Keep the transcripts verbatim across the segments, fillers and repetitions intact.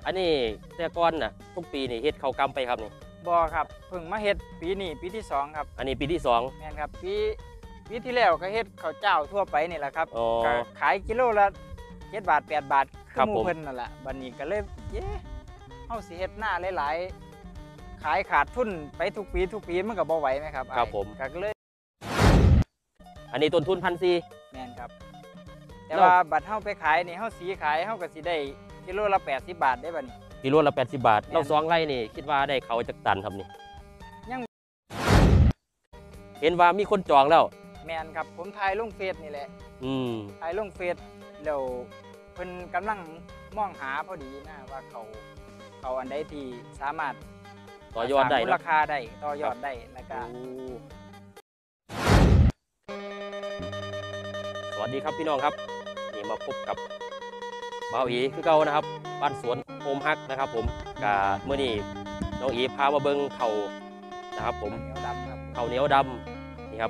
อันนี้แต่ก่อนน่ะทุกปีนี่เฮ็ดข้าวกำไปครับนี่บ่ครับเพิ่งมาเฮ็ดปีนี้ปีที่สองครับอันนี้ปีที่สองแม่นครับปีปีที่แล้วก็เฮ็ดข้าวเจ้าทั่วไปนี่แหละครับก็ขายกิโลละเจ็ดบาทแปดบาทคือหมู่เพิ่นนั่นแหละบัดนี้ก็เลยเย้เฮาสิเฮ็ดหน้าหลายๆขายขาดทุนไปทุกปีทุกปีมันก็บ่ไหวไหมครับครับผมก็เลยอันนี้ต้นทุนพันสี่แม่นครับแต่ว่าบัดเฮาไปขายนี่เฮาสีขายเฮาก็สิได้กิโลละแปดสิบบาทได้บัดนี้กิโลละแปดสิบบาทเราสองไร่นี่คิดว่าได้เขาจักตันครับนี่ยังเห็นว่ามีคนจองแล้วแม่นครับผมถ่ายลงเฟซนี่แหละอืมถ่ายลงเฟซแล้วเพิ่นกำลังมองหาพอดีนะว่าเขาเขาอันใดที่สามารถต่อยอดได้มูลค่าได้ต่อยอดได้แล้วก็สวัสดีครับพี่น้องครับนี่มาพบกับบ่าวอีคือเก่านะครับบ้านสวนโฮมฮักนะครับผมกะเมื่อนี้น้องอีพามาเบิ้งเขานะครับผมเหนียวดำครับเขาเหนียวดำนี่ครับ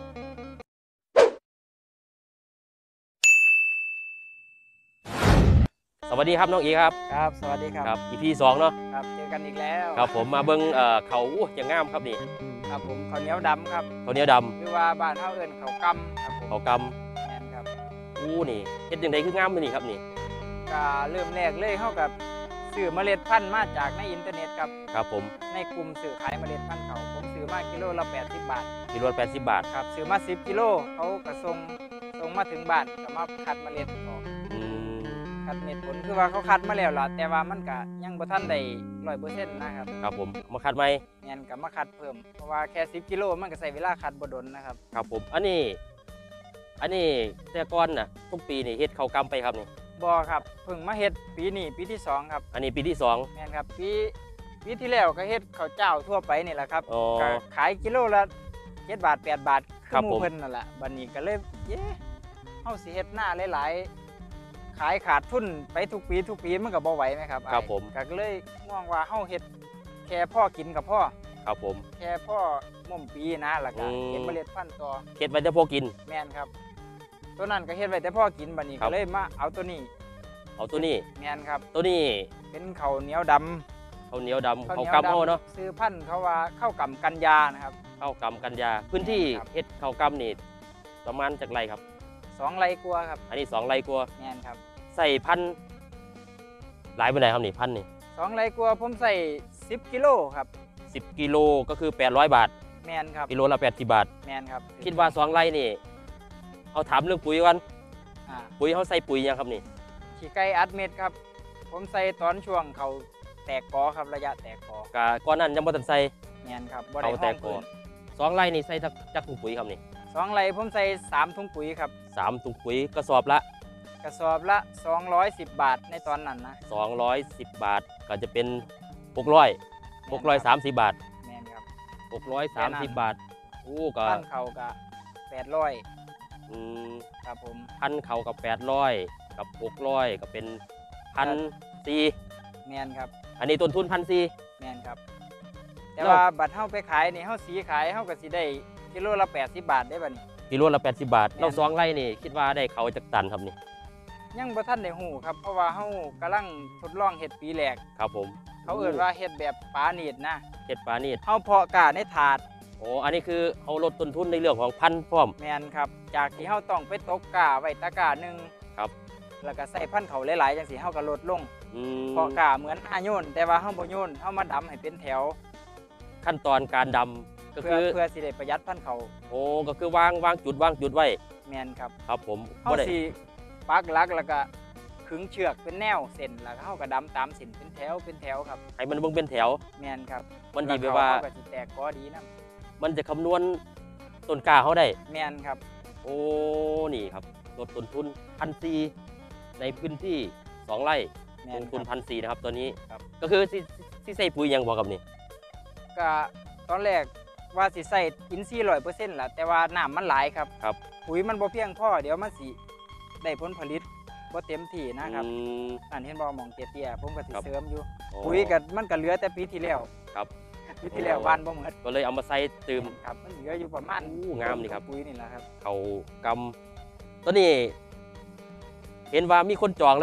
สวัสดีครับน้องอีครับครับสวัสดีครับครับ อี พี สองเนาะครับเจอกันอีกแล้วครับผมมาเบิ้งเอ่อเขาอย่างงามครับนี่ครับผมเขาเหนียวดำครับเขาเหนียวดำหรือว่าบ้านเฮาเอิ้นเขากำครับเขากำแม่นครับอู้นี่เฮ็ดจังได๋คืองามมื้อนี้ครับนี่ก็เริ่มแรกเลยเฮากับซื้อเมล็ดพันธุ์มาจากในอินเทอร์เน็ตครับครับผมในกลุ่มซื้อขายเมล็ดพันธุ์เขาผมซื้อมากิโลละแปดสิบบาทกิโลละแปดสิบบาทครับซื้อมาสิบกิโลเขาก็ส่งส่งมาถึงบ้านก็มาคัดเมล็ดออกอืมคัดเม็ดผลคือว่าเขาคัดมาแล้วล่ะแต่ว่ามันก็ยังบ่ทันได้ ร้อยเปอร์เซ็นต์ นะครับครับผมมาคัดใหม่แม่นก็มาคัดเพิ่มเพราะว่าแค่สิบกิโลมันก็ใช้เวลาคัดบ่ดนนะครับครับผมอันนี้อันนี้แต่ก่อนน่ะทุกปีนี่เฮ็ดข้าวกำไปครับนี่บ่ครับเพิ่งมาเฮ็ดปีนี้ปีที่สองครับอันนี้ปีที่สองแม่นครับปีปีที่แล้วก็เฮ็ดข้าวเจ้าทั่วไปนี่แหละครับก็ขายกิโลละเจ็ดบาทแปดบาทคือหมู่เพิ่นนั่นแหละบัดนี้ก็เลยเย้เฮาสิเฮ็ดหน้าหลายๆขายขาดทุนไปทุกปีทุกปีมันก็บ่ไหวไหมครับครับผมก็เลยมองว่าเฮาเฮ็ดแค่พ่อกินกับพ่อครับผมแค่พ่อม่มปีนะแล้วก็เก็บเมล็ดพันธุ์ต่อเฮ็ดไว้แต่พ่อกินแม่นครับตัวนั้นก็เฮ็ดไว้แต่พ่อกินบัดนี้ก็เลยมาเอาตัวนี้เอาตัวนี้แม่นครับตัวนี้เป็นข้าวเหนียวดำข้าวเหนียวดำข้าวกำเฮาเนาะซื้อพันธุ์เขาว่าข้าวกำกันยานะครับข้าวกำกันยาพื้นที่เฮ็ดข้าวกำนี่ประมาณจักไรครับสองไร่กว่าครับอันนี้สองไร่กว่าแม่นครับใส่พันธุ์หลายปานใดครับนี่พันธุ์นี่สองไร่กว่าผมใส่สิบกิโลครับสิบกิโลก็คือแปดร้อยบาทแม่นครับกิโลละแปดสิบบาทแม่นครับคิดว่าสองไร่นี่เอาถามเรื่องปุ๋ยก่อนปุ๋ยเขาใส่ปุ๋ยยังครับนี่ขี้ไก่อัดเม็ดครับผมใส่ตอนช่วงเขาแตกกอครับระยะแตกกอกะก่อนนั้นยังบ่ทันใส่แม่นครับบ่ได้แตกกอสองไร่นี่ใส่จักถุงปุ๋ยครับนี่สองไร่ผมใส่สามถุงปุ๋ยครับสามถุงปุ๋ยกระสอบละกระสอบละสองร้อยสิบบาทในตอนนั้นนะสองร้อยสิบบาทก็จะเป็นหกร้อย หกร้อยสามสิบบาทแม่นครับหกร้อยสามสิบบาทโอ้ก็พันเขาก็แปดร้อยอืมครับผมพันเขากับแปดร้อยกับหกร้อยก็เป็นพันสี่แม่นครับอันนี้ต้นทุนพันสี่แม่นครับแต่ว่าบัตรเฮาไปขายนี่เฮาสีขายเฮาก็สิได้กิโลละแปดสิบบาทได้บัดนี้กิโลละแปดสิบบาทเราสองไร่นี่คิดว่าได้เขาจักตันครับนี่ยังบ่ทันได้ฮู้ครับเพราะว่าเฮากำลังทดลองเฮ็ดปีแรกครับผมเขาเอิ้นว่าเฮ็ดแบบปานีดนะเฮ็ดปานีดเฮาเพาะกล้าในถาดโอ้อันนี้คือเฮาลดต้นทุนในเรื่องของพันธุ์พร้อมแม่นครับจากที่เฮาต้องไปตกกล้าไว้ตะกร้านึงครับแล้วก็ใส่พันธุ์เขาหลายๆจังซี่เฮาก็ลดลงอืมเพาะกล้าเหมือนอาโยนแต่ว่าเฮาบ่โยนเฮามาดำให้เป็นแถวขั้นตอนการดำก็คือเพื่อสิได้ประหยัดพันธุ์เขาโอ้ก็คือวางวางจุดวางจุดไว้แม่นครับครับผมเฮาสิปักหลักแล้วก็ขึงเชือกเป็นแนวเส้นแล้วเฮาก็ดำตามเส้นเป็นแถวเป็นแถวครับให้มันเบิ่งเป็นแถวแม่นครับมันดีแบบว่าก็สิแตกกอดีนำมันจะคำนวณต้นกล้าเฮาได้แม่นครับโอ้นี่ครับลดต้นทุนพันสี่ในพื้นที่สองไร่ลงทุนพันสี่นะครับตัวนี้ก็คือที่ใส่ปุ๋ยยังบ่ครับนี่ก็ตอนแรกว่าสิใส่อินทรีย์ ร้อยเปอร์เซ็นต์ ล่ะแต่ว่าน้ำมันหลายครับครับปุ๋ยมันบ่เพียงพอเดี๋ยวมันสิได้ผลผลิตบ่เต็มที่นะครับอันเห็นบ่หม่องเตี้ยๆผมก็สิเสริมอยู่ปุ๋ยก็มันก็เหลือแต่ปีที่แล้วครับปีที่แล้วบ้านบ่หมดก็เลยเอามาใส่เติมครับมันเหลืออยู่ประมาณอู้งามนี่ครับปุ๋ยนี่แหละครับเขากำตัวนี้เห็นว่ามีคนจองแล้ว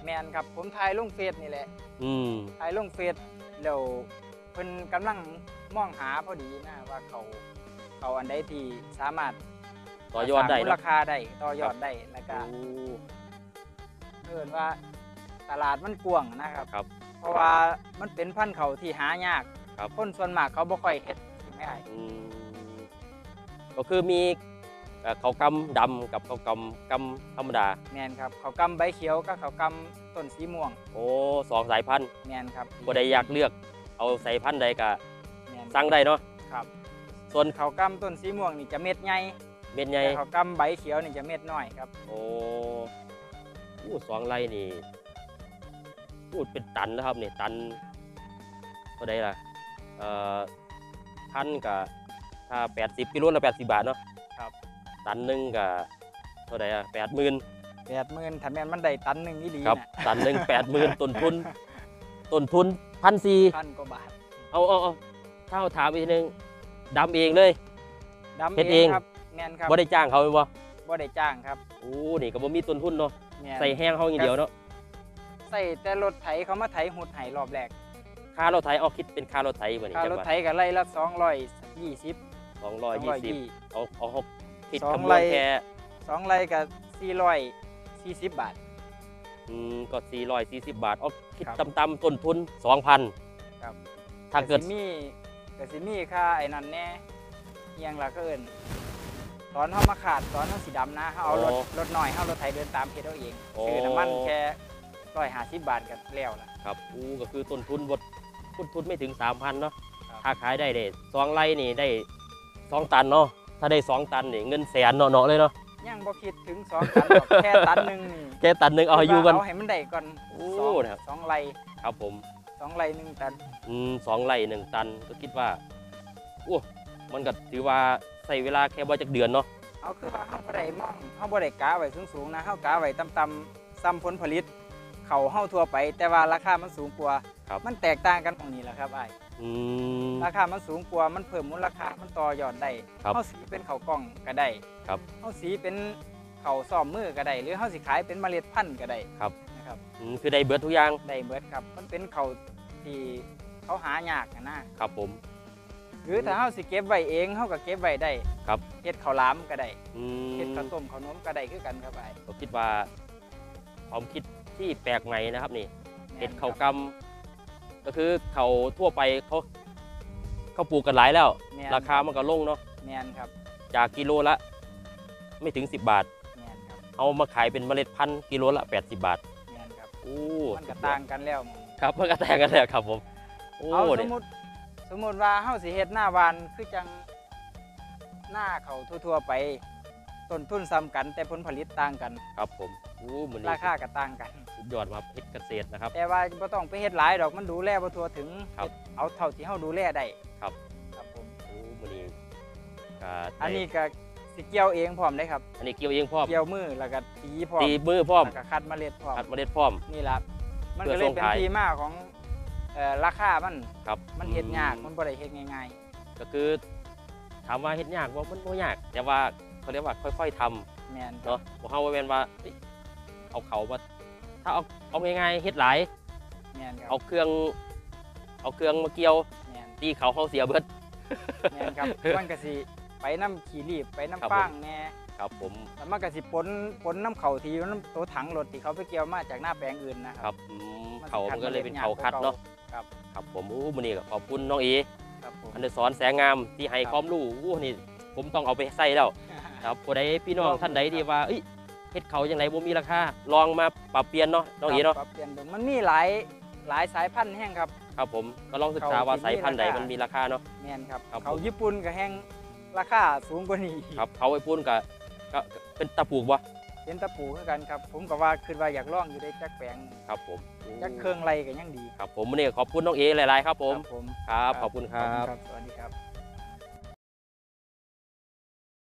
แมนครับผมถ่ายลงเฟซนี่แหละอืมถ่ายลงเฟซแล้วเพิ่นกำลังมองหาพอดีนะว่าเขาเขาอันใดที่สามารถต่อยอดได้สร้างมูลเนาะค่าได้ต่อยอดได้แล้วก็โอ้เพิ่นว่าตลาดมันกว้างนะครับครับเพราะว่ามันเป็นพันธุ์เขาที่หายากครับคนส่วนมากเขาบ่ค่อยเฮ็ดไม่ได้อืมก็คือมีเอ่อข้าวกำดำกับข้าวกำกำธรรมดาแมนครับเขากำใบเขียวกับเขากำต้นสีม่วงโอ้สองสายพันธุ์แมนครับบ่ได้อยากเลือกเอาสายพันธุ์ใดก็แมนสั่งได้เนาะครับส่วนเขากำต้นสีม่วงนี่จะเม็ดใหญ่เม็ดใหญ่แต่เขากำใบเขียวนี่จะเม็ดน้อยครับโอ้โอ้สองไร่นี่พูดเป็นตันนะครับนี่ตันเท่าใดล่ะเอ่อพันกับถ้าแปดสิบกิโลละแปดสิบบาทเนาะครับตันหนึ่งกับเท่าใดอ่ะแปดหมื่นแปดหมื่นถ้าแม่นมันได้ตันหนึ่งนี่ดีครับนะตันหนึ่งแปดหมื่นต้นทุนต้นทุนพันสี่พันกว่าบาทเอาเอาเอาถ้าเราถามอีกทีหนึงดำเองเลยดำเฮ็ดเอเอง งครับแมนครับบ่ได้จ้างเขาเลยบ่บ่ได้จ้างครับโอ้นี่ก็บ่มีต้นทุนเนาะแม่นใส่แห้งเขาอย่างเดียวเนาะใส่แต่รถไถเขามาไถหุดไถรอบแรกค่ารถไถเอาคิดเป็นค่ารถไถบ่นี่ค่าจังรถว่าไถก็ไล่ละสองร้อยยี่สิบสองร้อยยี่สิบเอาเอาเอาคิดสองคำนวไร่ณแค่สองไร่กับสี่ร้อยสี่สิบบาทอืมก็สี่ร้อยสี่สิบบาทเอาคิดครับต่ำๆต้นทุนสองพันครับถ้าเกิดสิมีก็สิมีค่าไอ้นั่นแน่เอียงละก็เอิ้นตอนเฮามาขาดตอนเฮาสีดำนะเฮาเอารถรถน้อยเฮารถไถเดินตามเฮ็ดเอาเองซื้อน้ำมันแค่ร้อยห้าสิบบาทก็แล้วล่ะครับอู้ก็คือต้นทุนบดต้นทุนไม่ถึงสามพันเนาะครับถ้าขายได้เด็สองไร่นี่ได้สองตันเนาะถ้าได้สองตันนี่เงินแสนเนาะๆเลยเนาะยังบ่คิดถึงสองตันหรอก แค่ตันหนึงนี่แค่ตันหนึ่งเอาให้อยู่กันเอาให้มันได้ก่อนโอ้สองนะครับสองไร่ครับผมสองไร่หนึ่งตันอืมสองไร่หนึ่งตันก็คิดว่าโอ้มันก็ถือว่าใส่เวลาแค่ว่าจากเดือนเนาะเอาคือว่าเฮาบ่ได้มองเฮาบ่ได้กะไว้สูงๆนะเฮากะไว้ต่ำๆซ้ำผลผลิตเขาเฮาทั่วไป แต่ว่าราคามันสูงกว่าครับมันแตกต่างกันตรงนี้แหละครับอ้ายอืมราคามันสูงกว่ามันเพิ่มมูลค่ามันต่อยอดได้ครับเฮาสีเป็นข้าวกล้องก็ได้ครับเฮาสีเป็นข้าวซ้อมมือก็ได้หรือเฮาสิขายเป็นเมล็ดพันธุ์ก็ได้ครับนะครับอืมคือได้เบิดทุกอย่างได้เบิดครับมันเป็นข้าวที่เขาหายากนะนะครับผมหรือถ้าเฮาสิเก็บไว้เองเฮาก็เก็บไว้ได้ครับเฮ็ดข้าวหลามก็ได้อืมเฮ็ดข้าวต้มข้าวนมก็ได้คือกันครับอ้ายก็คิดว่าความคิดที่แปลกใหม่นะครับนี่ เห็ดเขากำก็คือเขาทั่วไปเขาเขาปลูกกันหลายแล้วแม่นราคามันก็ลงเนาะแม่นครับจากกิโลละไม่ถึงสิบบาทแม่นครับเอามาขายเป็นเมล็ดพันธุ์กิโลละแปดสิบบาทแม่นครับโอ้มันก็ต่างกันแล้วครับมันก็แตกกันแล้วครับผมโอ้เอาสเนี่มยมุติสมมุติว่าเฮาสิเฮ็ดหน้าหวานคือจังหน้าเขาทั่วๆไปต้นทุนซ้ำกัน แต่ผลผลิตต่างกันครับผมโอ้มันรานี่คาก็ต่างกันสุดยอดครับเฮ็ดเกษตรนะครับแต่ว่าบ่ต้องไปเฮ็ดหลายดอกมันดูแลบ่ทั่วถึงครับเอาเท่าที่เฮาดูแลได้ครับครับผมโอ้มันนี่ก็อันนี้ก็สิเกี่ยวเองพร้อมเด้ครับอันนี้เกี่ยวเองพร้อมเกี่ยวมือแล้วก็ตีพร้อมตีมือพร้อมแล้วก็คัดเมล็ดพร้อมขัดเมล็ดพร้อมนี่ล่ะมันเพื่ก็อเลยส่งเป็นขายที่มาของเอ่อราคามันครับมันเฮ็ดยากมันบ่ได้เฮ็ดง่ายก็คือถามว่าเฮ็ดยากว่ามันบ่ยาก แต่ว่าเขาเรียกว่าค่อยๆทำๆแม่นครับเนาะบ่เฮาว่าแม่นว่าเอ้ยเอาเขามาถ้าเอาเอาง่ายๆเฮ็ดหลายแม่นครับเอาเครื่อง เอาเครื่องมาเกี่ยวแม่นตีเขาเฮาเสียเบิดแม่นครับ มันก็สิไปน้ำขี้รีบไปครับน้ำฟางแหน่ครับผมแล้วมันก็สิปนปนน้ำเขาที่อยู่น้ำตัวถังรถที่เขาไปเกี่ยวมาจากหน้าแปลงอื่นนะคครัรับบอืมมันสิเขาคัมัดนก็เลยเป็นเมล็ดเขาคัดเนาะครับครับผมอู้มื้อนี้ก็ขอบคุณน้องเอครับผมอันเดอร์สอนแสงงามที่ให้ความรู้อู้นี่ผมต้องเอาไปใส่แล้วครับผู้ใดพี่น้องท่านใดที่ว่าเอ้ยเฮ็ดเขาจังไดบ่มีราคาลองมาปรับเปลี่ยนเนาะน้องเอเนาะปรับเปลี่ยนดูมันมีหลายหลายสายพันธุ์แห้งครับครับผมก็ลองศึกษาว่าสายพันธุ์ใดมันมีราคาเนาะแม่นครับครับผมเขาญี่ปุ่นก็แห้งราคาสูงกว่านี้ครับเขาไอ้ปุ้นก็ก็ก็เป็นตะปลูกบ่เป็นตะปูคือกันครับ ผมก็ว่าคิดว่าอยากลองอยู่ได้จักแปลงครับผมจักเครื่องไรก็ยังดีครับผมวันนี้ขอบคุณน้องเอหลาย ๆ ครับผมครับผมครับ ขอบคุณครับสวัสดีครับ